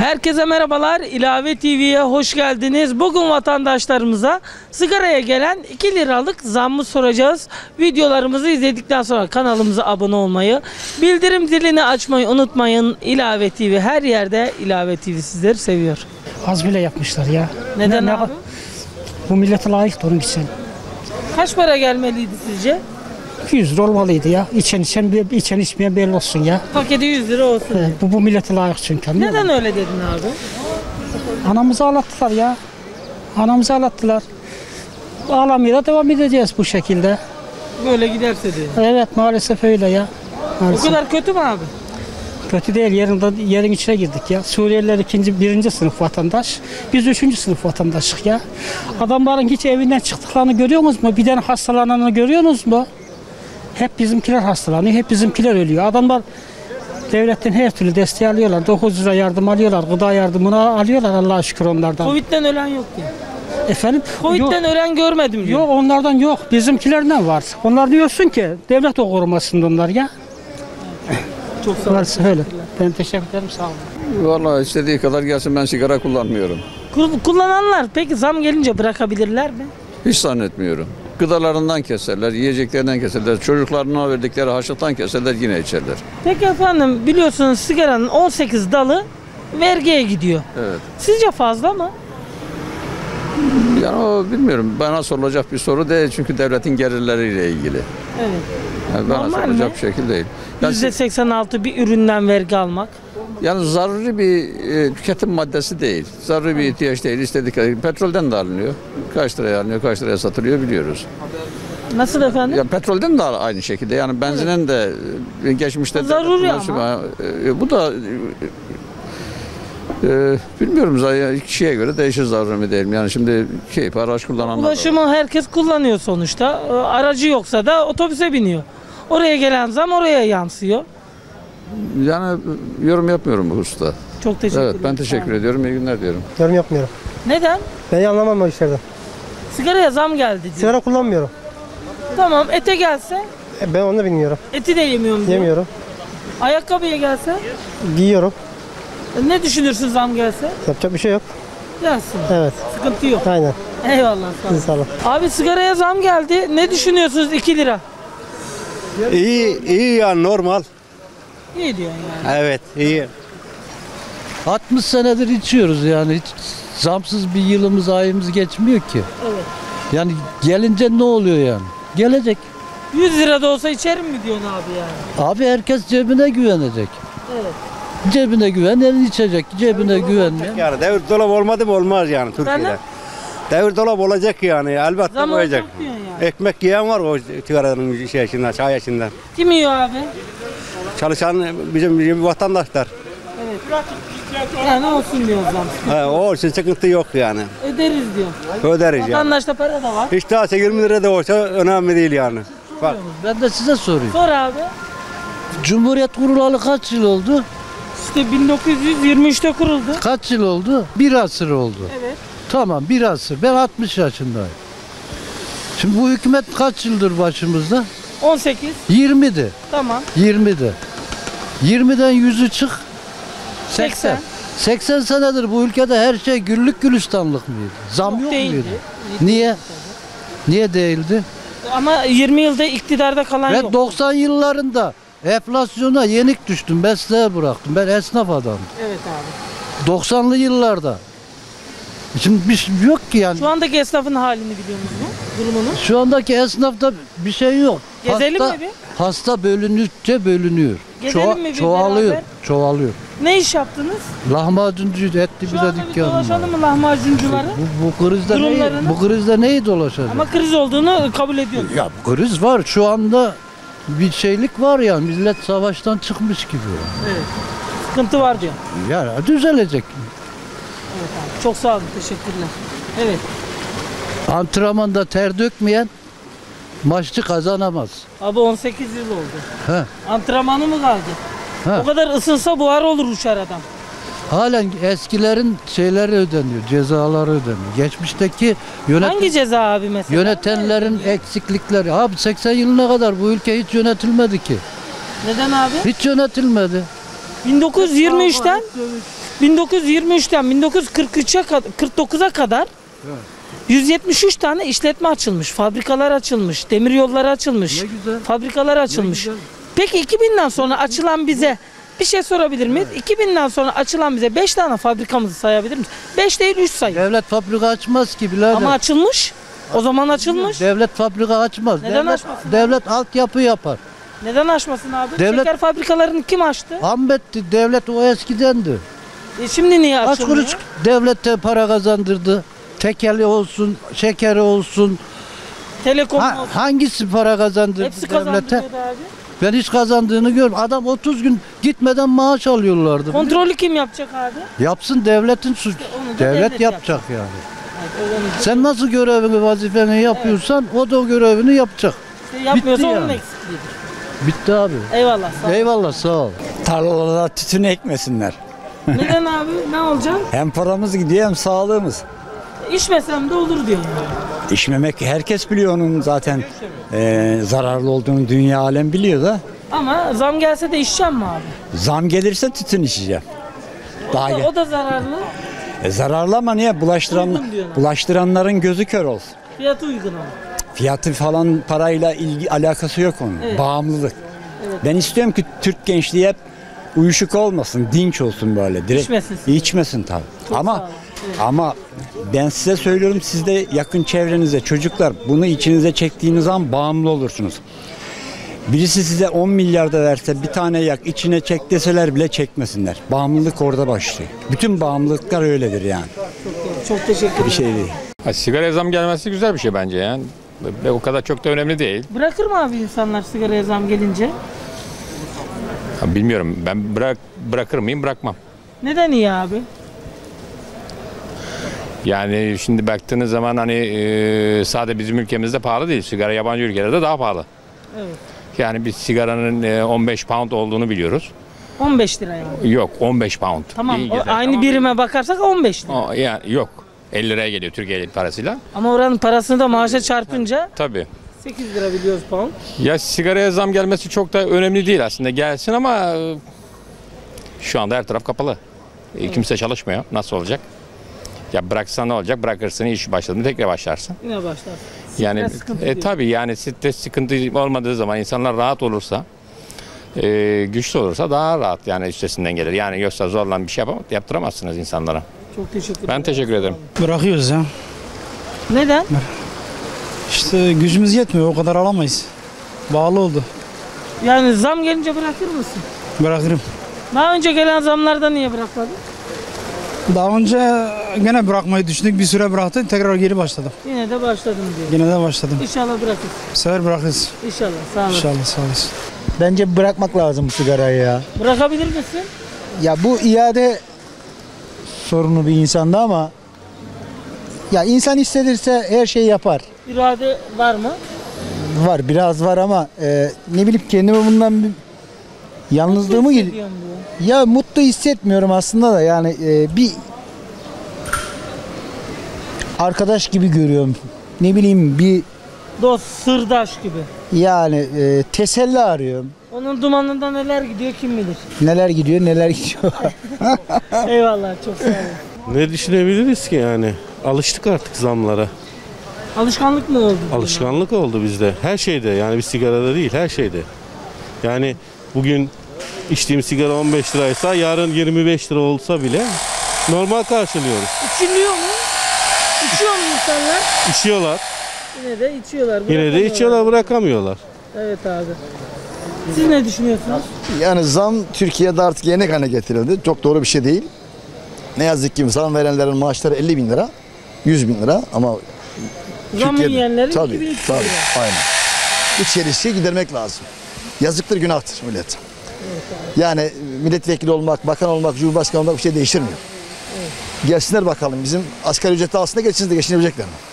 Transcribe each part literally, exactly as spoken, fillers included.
Herkese merhabalar. İlave T V'ye hoş geldiniz. Bugün vatandaşlarımıza sigaraya gelen iki liralık zammı soracağız. Videolarımızı izledikten sonra kanalımıza abone olmayı, bildirim zilini açmayı unutmayın. İlave T V her yerde. İlave T V sizleri seviyor. Az bile yapmışlar ya. Neden ne, abi? Ne, bu millete layıktı onun için. Kaç para gelmeliydi sizce? iki yüz lira olmalıydı ya. İçen içen, içen içmeyen belli olsun ya. Paketi yüz lira olsun. Ee, bu, bu millete layık çünkü. Neden öyle dedin abi? Anamızı ağlattılar ya. Anamızı ağlattılar. Ağlamaya devam edeceğiz bu şekilde. Böyle giderse diyor. Evet, maalesef öyle ya. Maalesef. O kadar kötü mü abi? Kötü değil, yerinde, yerin içine girdik ya. Suriyeliler ikinci, birinci sınıf vatandaş. Biz üçüncü sınıf vatandaşlık ya. Adamların hiç evinden çıktıklarını görüyorsunuz mu? Bir tane hastalananı görüyorsunuz mu? Hep bizimkiler hastalanıyor, hep bizimkiler ölüyor. Adamlar devletten her türlü desteği alıyorlar. dokuz lira yardım alıyorlar, gıda yardımını alıyorlar Allah'a şükür onlardan. Covid'den ölen yok diyor. Efendim? Covid'den yok. ölen görmedim diyor. Yok, onlardan yok. Bizimkilerden var. Onlar diyorsun ki devlet o korumasında onlar ya. Çok sağ olun. Öyle. Ben teşekkür ederim, sağ olun. Vallahi istediği kadar gelsin, ben sigara kullanmıyorum. Kullananlar peki zam gelince bırakabilirler mi? Hiç zannetmiyorum. Gıdalarından keserler, yiyeceklerinden keserler, çocuklarına verdikleri harçlıktan keserler, yine içerler. Peki efendim, biliyorsunuz sigaranın on sekiz dalı vergiye gidiyor. Evet. Sizce fazla mı? Yani o bilmiyorum, bana sorulacak bir soru değil çünkü devletin gelirleriyle ilgili. Evet. Yani bana Normal sorulacak mi? bir şekil değil. Yani, yüzde seksen altı bir üründen vergi almak. yani zaruri bir e, tüketim maddesi değil. Zaruri bir ihtiyaç değil. İstedik petrolden de alınıyor. Kaç liraya alınıyor, kaç liraya satılıyor biliyoruz. Nasıl efendim? Ya petrolden de aynı şekilde. Yani benzinin de e, geçmişte Zaruri devlet ama. e, bu da e, bilmiyorum zaten kişiye göre değişir, zaruri mi değil mi? Yani şimdi keyif araç kullananlar. Ulaşımı herkes kullanıyor sonuçta. Ee, Aracı yoksa da otobüse biniyor. Oraya gelen zam oraya yansıyor. Yani yorum yapmıyorum bu hususta. Çok teşekkür Evet, ederim. ben teşekkür ediyorum. İyi günler diyorum. Yorum yapmıyorum. Neden? Ben anlamam o işlerden. Sigaraya zam geldi diyor. Sigara kullanmıyorum. Tamam, ete gelse E, Ben onu da bilmiyorum. eti de yemiyorum diyor. Yemiyorum. Ayakkabıya gelse Giyiyorum. e, ne düşünürsün zam gelse? Yapacak bir şey yok. Gelsin. Evet. Sıkıntı yok. Aynen. Eyvallah. Sağ olun. Siz sağ olun. Abi sigaraya zam geldi. Ne düşünüyorsunuz iki lira? İyi, iyi yani normal. İyi diyorsun yani. Evet, iyi. altmış senedir içiyoruz yani hiç zamsız bir yılımız ayımız geçmiyor ki. Evet. Yani gelince ne oluyor yani? Gelecek. yüz lira da olsa içerim mi diyorsun abi yani? Abi herkes cebine güvenecek. Evet. Cebine güvenen içecek, cebine güvenmeyen. Yani devir dolap olmadı mı olmaz yani Türkiye'de. Efendim? Devir dolap olacak yani elbette Zam olacak. olacak diyorsun yani. Ekmek yiyen var o sigaranın şey içinden, çay içinden. Kim yiyor abi? Çalışan bizim, bizim vatandaşlar. Evet. Yani olsun diyor zam. He, o için sıkıntı yok yani. Öderiz diyor. Öderiz yani. Vatandaşta para da var. Hiç daha yirmi lira da olsa önemli değil yani. Bak. Ben de size sorayım. Sor abi. Cumhuriyet kurulalı kaç yıl oldu? İşte bin dokuz yüz yirmi üçte kuruldu. Kaç yıl oldu? Bir asır oldu. Evet. Tamam, bir asır. Ben altmış yaşındayım. Şimdi bu hükümet kaç yıldır başımızda? on sekiz. yirmidi. Tamam. yirmidi. yirmiden yüzü çık. seksen. seksen senedir bu ülkede her şey güllük gülistanlık mıydı? Zam yok, Değildi. muydu? Niye? Niye değildi? Ama yirmi yılda iktidarda kalan Ben yok. doksan yıllarında enflasyona yenik düştüm. Mesleği bıraktım. Ben esnaf adamım. Evet abi. doksanlı yıllarda. Şimdi bir şey yok ki yani. Şu andaki esnafın halini biliyor musunuz? Durumunu. Şu andaki esnafta bir şey yok. Gezelim hasta, mi bir? Hasta bölünükçe bölünüyor. Gezelim mi bir çoğalıyor. beraber? Çoğalıyor. Ne iş yaptınız? Lahmacuncu etli Şu bir de anda bir dükkanım var. dolaşalım mı lahmacuncuları? Bu, bu krizde neyi, Durumlarını- bu krizde neyi dolaşacak? Ama kriz olduğunu kabul ediyoruz. Ya kriz var. Şu anda bir şeylik var ya. Millet savaştan çıkmış gibi. Evet. Sıkıntı var diyor. Yani düzelecek. Evet abi. Çok sağ olun. Teşekkürler. Evet. Antrenmanda ter dökmeyen maççı kazanamaz. Abi on sekiz yıl oldu. He. Antrenmanı mı kaldı? He. O kadar ısınsa buhar olur uçar adam. Halen eskilerin şeyleri ödeniyor, cezaları ödeniyor. Geçmişteki yönet Hangi ceza abi mesela? yönetenlerin eksiklikleri. Abi seksen yılına kadar bu ülke hiç yönetilmedi ki. Neden abi? Hiç yönetilmedi. bin dokuz yüz yirmi üçten bin dokuz yüz yirmi üçten bin dokuz yüz kırk üçe kad- kırk dokuza kadar yüz yetmiş üç tane işletme açılmış, fabrikalar açılmış, demir yolları açılmış, Ne güzel. fabrikalar açılmış. güzel. Peki iki binden sonra açılan bize bir şey sorabilir miyiz? iki binden sonra açılan bize beş tane fabrikamızı sayabilir miyiz? beş değil üç sayın. Devlet fabrika açmaz ki birader. Ama açılmış. O zaman açılmış. Devlet fabrika açmaz. Neden devlet, açmasın? devlet altyapı yapar. Neden açmasın abi? Devlet- Şeker fabrikalarını kim açtı? Ahmet'ti, devlet o eskidendi. E şimdi niye Aç açılmıyor? kuruş devlette para kazandırdı. Tekeli olsun, şekeri olsun. Telekom Ha- olsun. hangisi para kazandırdı Hepsi devlete? kazandırıyordu abi. Ben hiç kazandığını görmedim. Adam otuz gün gitmeden maaş alıyorlardı. Kontrolü kim yapacak abi? Yapsın devletin suç. onu da Devlet, devlet yapacak yani. Evet, o onu Sen nasıl görevini, vazifeni yapıyorsan o da o görevini yapacak. işte yapmıyorsa Bitti onun yani. eksikliğidir. Bitti abi. Eyvallah sağ ol. Eyvallah sağ ol. Tarlalara tütün ekmesinler. Neden abi? Ne olacak? Hem paramız gidiyor hem sağlığımız. İçmesem de olur diyor. Yani. İçmemek herkes biliyor onun zaten eee, zararlı olduğunu dünya alem biliyor da. Ama zam gelse de içeceğim mi abi? Zam gelirse tütün içeceğim. Daha O da, gel- o da zararlı. E, zararlı ama niye? Bulaştıran, Uygun diyorlar. bulaştıranların gözü kör olsun. Fiyatı uygun ama. Fiyatı falan parayla ilgi alakası yok onun. Evet. Bağımlılık. Ben istiyorum ki Türk gençliği hep uyuşuk olmasın, dinç olsun böyle. Direkt İçmesin. İçmesin tabii. sağ ama olun. Evet. ama ben size söylüyorum, siz de yakın çevrenize çocuklar bunu içinize çektiğiniz zaman bağımlı olursunuz. Birisi size on milyar da verse bir tane yak içine çek deseler bile çekmesinler. Bağımlılık orada başlıyor. Bütün bağımlılıklar öyledir yani. Çok teşekkür ederim. Bir şey değil. Ha, sigaraya zam gelmesi güzel bir şey bence yani. Ve o kadar çok da önemli değil. Bırakır mı abi insanlar sigaraya zam gelince? Ha, bilmiyorum, ben bırak bırakır mıyım, bırakmam. Neden iyi abi? Yani şimdi baktığınız zaman hani e, sadece bizim ülkemizde pahalı değil. Sigara yabancı ülkelerde daha pahalı. Evet. Yani biz sigaranın e, on beş pound olduğunu biliyoruz. on beş lira yani. Yok, on beş pound. Tamam. İyi o güzel. aynı Ama- birime bakarsak on beş lira. O, yani yok. elli liraya geliyor Türkiye parasıyla. Ama oranın parasını da maaşa çarpınca Tabii. sekiz lira biliyoruz pound. Ya sigaraya zam gelmesi çok da önemli değil aslında. Gelsin ama e, şu anda her taraf kapalı. E, kimse çalışmıyor. Nasıl olacak? Ya bıraksan ne olacak? Bırakırsın, iş başladığında tekrar başlarsın. Yine başlar. Yani sıkıntı e, değil. tabii yani stres sıkıntı olmadığı zaman insanlar rahat olursa, e, güçlü olursa daha rahat yani üstesinden gelir. Yani yoksa zorlan bir şey yapamaz, yaptıramazsınız insanlara. Çok teşekkür ederim. Ben teşekkür ederim. Bırakıyoruz ya. Neden? İşte gücümüz yetmiyor, o kadar alamayız. Bağlı oldu. Yani zam gelince bırakır mısın? Bırakırım. Daha önce gelen zamlarda niye bırakmadın? Daha önce gene bırakmayı düşündük, bir süre bıraktık, tekrar geri başladım. Yine de başladım diyor. Yine de başladım. İnşallah bırakırsın. Bu sefer bırakırız. İnşallah. Sağ olasın. İnşallah, sağ olasın. Bence bırakmak lazım bu sigarayı ya. Bırakabilir misin? Ya bu iade sorunu bir insanda ama ya insan istedirse her şeyi yapar. İrade var mı? Var, biraz var ama e, ne bileyim kendimi bundan bir yalnızlığımı gel- Hissediyorum diyor. ya mutlu hissetmiyorum aslında da yani e, bir arkadaş gibi görüyorum. Ne bileyim bir Dost, sırdaş gibi. yani e, teselli arıyorum. Onun dumanında neler gidiyor kim bilir. Neler gidiyor, neler gidiyor. Eyvallah, çok sağ olun. Ne düşünebiliriz ki yani? Alıştık artık zamlara. Alışkanlık mı oldu? Alışkanlık oldu bizde. Her şeyde yani bir sigarada değil her şeyde. Yani bugün içtiğim sigara on beş liraysa yarın yirmi beş lira olsa bile normal karşılıyoruz. İçiliyor mu? İçiyor mu insanlar? İçiyorlar. Yine de içiyorlar. Yine de bırakamıyorlar. içiyorlar bırakamıyorlar. Evet abi. Siz ne düşünüyorsunuz? Yani zam Türkiye'de artık yeni hale getirildi. Çok doğru bir şey değil. Ne yazık ki zam verenlerin maaşları elli bin lira, yüz bin lira ama Zam Türkiye'de- yiyenlerin tabii, iki bin üç yüz tabii, lira. aynen. Bu çelişkiyi gidermek lazım. Yazıktır, günahtır millet. Yani milletvekili olmak, bakan olmak, cumhurbaşkanı olmak bir şey değiştirmiyor. Gelsinler bakalım bizim asgari ücreti aslında geçsinler de geçinebilecekler mi?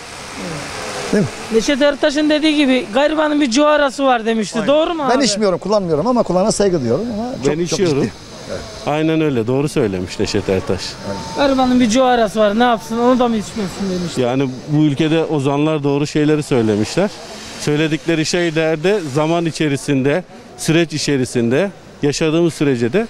Neşet Ertaş'ın dediği gibi garibanın bir cuarası var demişti. Doğru mu abi? Ben içmiyorum, kullanmıyorum ama kulağına saygı diyorum. Ama çok, Ben çok içiyorum. ciddi. Aynen öyle doğru söylemiş Neşet Ertaş. Garibanın bir cuarası var, ne yapsın, onu da mı içmesin demişti. Yani bu ülkede ozanlar doğru şeyleri söylemişler. Söyledikleri şeyler de zaman içerisinde, süreç içerisinde, yaşadığımız sürece de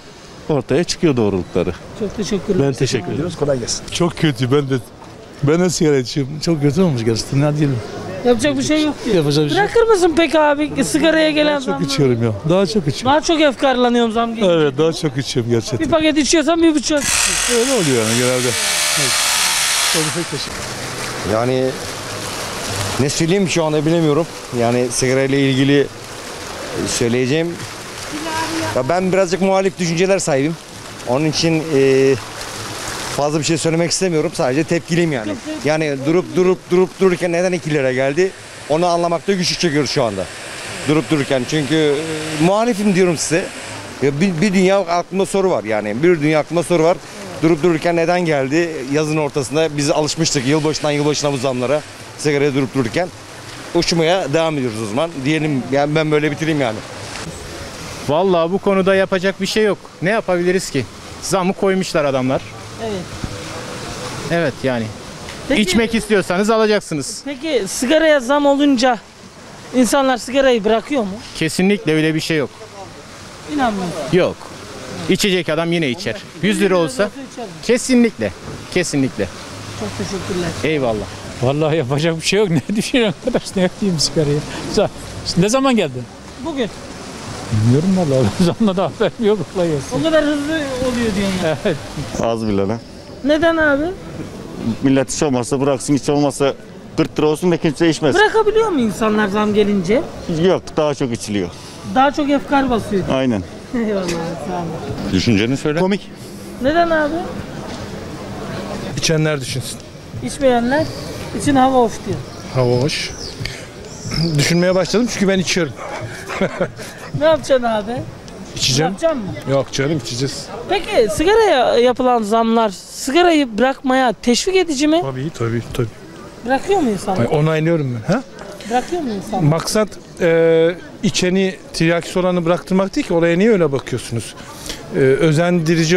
ortaya çıkıyor doğrulukları. Çok teşekkürler. Ben teşekkür ederim. Kolay gelsin. Çok kötü ben de ben de sigara içiyorum. Çok kötü olmuş gerçekten. Ne diyelim. Yapacak bir şey yok diyor. Yapacak bir şey. Bırakır mısın peki abi sigaraya gelen Çok zamları? içiyorum ya. Daha çok içiyorum. Daha çok efkarlanıyorum zam gelince. Evet daha çok içiyorum Bir gerçekten. paket içiyorsan bir buçuk. Öyle oluyor yani genelde. Evet. Çok teşekkür. Yani ne söyleyeyim şu anda bilemiyorum. Yani sigarayla ilgili söyleyeceğim. Ya ben birazcık muhalif düşünceler sahibim. Onun için e, fazla bir şey söylemek istemiyorum. Sadece tepkiliyim yani. Yani durup durup durup dururken neden iki lira geldi? Onu anlamakta güçlük çekiyoruz şu anda. Durup dururken. Çünkü e, muhalifim diyorum size. Ya bir, bir dünya aklımda soru var yani. Bir dünya aklımda soru var. Durup dururken neden geldi? Yazın ortasında biz alışmıştık yılbaşından yılbaşına bu zamlara. Sigaraya durup dururken. Uçmaya devam ediyoruz o zaman. Diyelim yani ben böyle bitireyim yani. Vallahi bu konuda yapacak bir şey yok. Ne yapabiliriz ki? Zamı koymuşlar adamlar. Evet. Evet yani. Peki- İçmek istiyorsanız alacaksınız. Peki sigaraya zam olunca insanlar sigarayı bırakıyor mu? Kesinlikle öyle bir şey yok. İnanmıyorum. Yok. İçecek adam yine içer. yüz lira olsa kesinlikle. Kesinlikle. Çok teşekkürler. Eyvallah. Vallahi yapacak bir şey yok. Ne düşünüyorsun arkadaş? Ne yapayım sigarayı? Ne zaman geldin? Bugün. Bilmiyorum vallahi. Zamla da haberim yok. Kolay gelsin. O kadar hızlı oluyor diyorsun ya. Evet. Az bile lan. Neden abi? Millet hiç olmazsa bıraksın, hiç olmazsa kırk lira olsun da kimse içmez. Bırakabiliyor mu insanlar zam gelince? Yok, daha çok içiliyor. Daha çok efkar basıyor. Aynen. Eyvallah sağ olun. Düşünceni söyle. Komik. Neden abi? İçenler düşünsün. İçmeyenler için hava hoş diyor. Hava hoş. Düşünmeye başladım çünkü ben içiyorum. Ne yapacaksın abi? İçeceğim. Yapacaksın mı? Yok canım içeceğiz. Peki sigaraya yapılan zamlar sigarayı bırakmaya teşvik edici mi? Tabii tabii tabii. Bırakıyor mu insanlar? Ay, onaylıyorum ben. Ha? Bırakıyor mu insanlar? Maksat e, içeni tiryakisi olanı bıraktırmak değil ki. Oraya niye öyle bakıyorsunuz? E, özendirici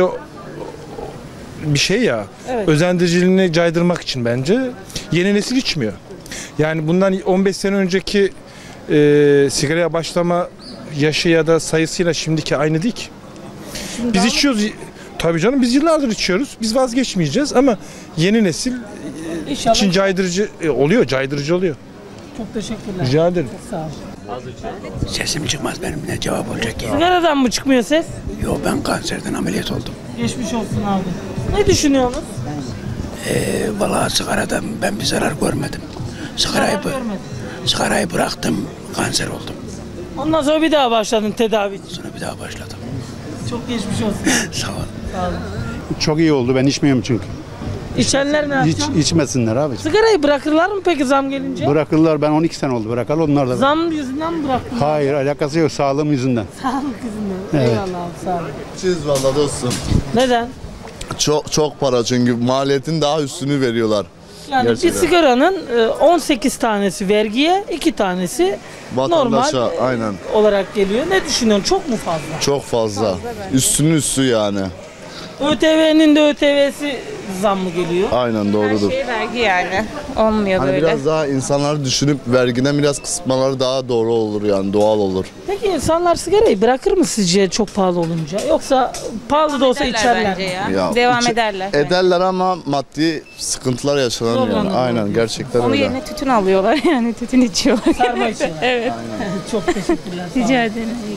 bir şey ya. Evet. Özendiriciliğini caydırmak için bence. Yeni nesil içmiyor. Yani bundan on beş sene önceki e, sigaraya başlama yaşı ya da sayısıyla şimdiki aynı değil ki. Şimdi Biz daha- içiyoruz. Tabii canım biz yıllardır içiyoruz. Biz vazgeçmeyeceğiz ama yeni nesil e, İnşallah. için caydırıcı e, oluyor, caydırıcı oluyor. Çok teşekkürler. Rica ederim. Çok sağ ol. Sesim çıkmaz benim, ne cevap olacak ki? Sigaradan mı çıkmıyor ses? Yok, ben kanserden ameliyat oldum. Geçmiş olsun abi. Ne düşünüyorsunuz? Ee, vallahi sigaradan ben bir zarar görmedim. Sigarayı, Zarar bı- görmedim. sigarayı bıraktım, kanser oldum. Ondan sonra bir daha başladın tedavi için. Sonra bir daha başladım. Çok geçmiş olsun. Sağ ol. Sağ olun. Çok iyi oldu, ben içmiyorum çünkü. İçenler ne Hiç yapacak? içmesinler abi. Sigarayı bırakırlar mı peki zam gelince? Bırakırlar, ben on iki sene oldu bırakalı, onlar da. Zam yüzünden mi bıraktın? Hayır, alakası yok, sağlığım yüzünden. Sağlık yüzünden. Evet. Eyvallah abi sağ olun. Siz valla dostum. Neden? Çok çok para çünkü maliyetin daha üstünü veriyorlar. Yani Gerçekten. bir sigaranın e, on sekiz tanesi vergiye, iki tanesi normal Vatandaşa e, aynen. olarak geliyor. Ne düşünüyorsun? Çok mu fazla? Çok fazla. Üstünün üstü yani. ÖTV'nin de ÖTV'si zam mı geliyor? Aynen doğrudur. Her şey vergi yani. Olmuyor Hani böyle. biraz daha insanları düşünüp vergiden biraz kısmaları daha doğru olur yani doğal olur. Peki insanlar sigarayı bırakır mı sizce çok pahalı olunca? Yoksa pahalı da olsa Ederler içerler bence mi? ya. Ya, Devam içi- ederler. Ederler ama maddi sıkıntılar yaşanır yani. Zorlanırlar. Aynen gerçekten Onun öyle. yerine tütün alıyorlar yani tütün içiyorlar. Sarma içiyorlar. Evet. Çok teşekkürler. sağ olun. Rica ederim.